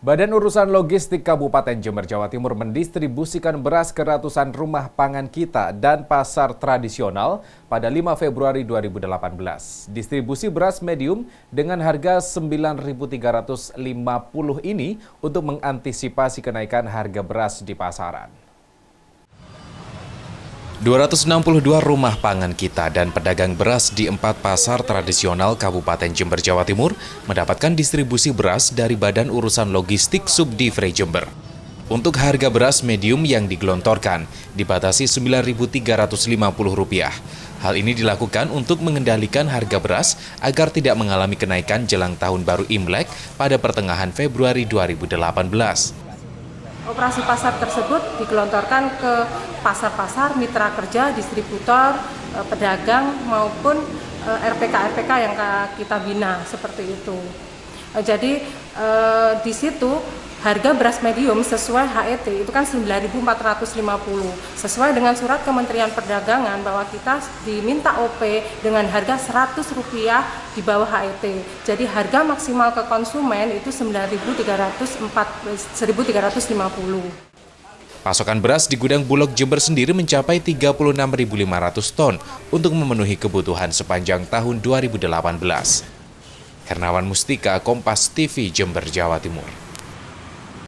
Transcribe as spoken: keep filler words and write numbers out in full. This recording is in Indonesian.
Badan Urusan Logistik Kabupaten Jember, Jawa Timur mendistribusikan beras ke ratusan rumah pangan kita dan pasar tradisional pada lima Februari dua ribu delapan belas. Distribusi beras medium dengan harga sembilan ribu tiga ratus lima puluh ini untuk mengantisipasi kenaikan harga beras di pasaran. dua ratus enam puluh dua rumah pangan kita dan pedagang beras di empat pasar tradisional Kabupaten Jember, Jawa Timur mendapatkan distribusi beras dari Badan Urusan Logistik Subdivre Jember. Untuk harga beras medium yang digelontorkan dibatasi sembilan ribu tiga ratus lima puluh rupiah. Hal ini dilakukan untuk mengendalikan harga beras agar tidak mengalami kenaikan jelang Tahun Baru Imlek pada pertengahan Februari dua ribu delapan belas. Operasi pasar tersebut digelontorkan ke pasar-pasar, mitra kerja, distributor, pedagang maupun R P K-R P K yang kita bina seperti itu. Jadi di situ harga beras medium sesuai H E T itu kan sembilan ribu empat ratus lima puluh. Sesuai dengan surat Kementerian Perdagangan bahwa kita diminta O P dengan harga seratus rupiah di bawah H E T. Jadi harga maksimal ke konsumen itu sembilan ribu tiga ratus lima puluh. Pasokan beras di gudang Bulog Jember sendiri mencapai tiga puluh enam ribu lima ratus ton untuk memenuhi kebutuhan sepanjang tahun dua ribu delapan belas. Hernawan Mustika, Kompas T V, Jember, Jawa Timur.